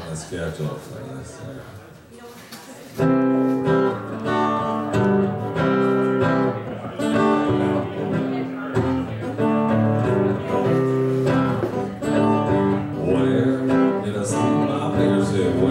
sketch off like this. Where did I see my picture?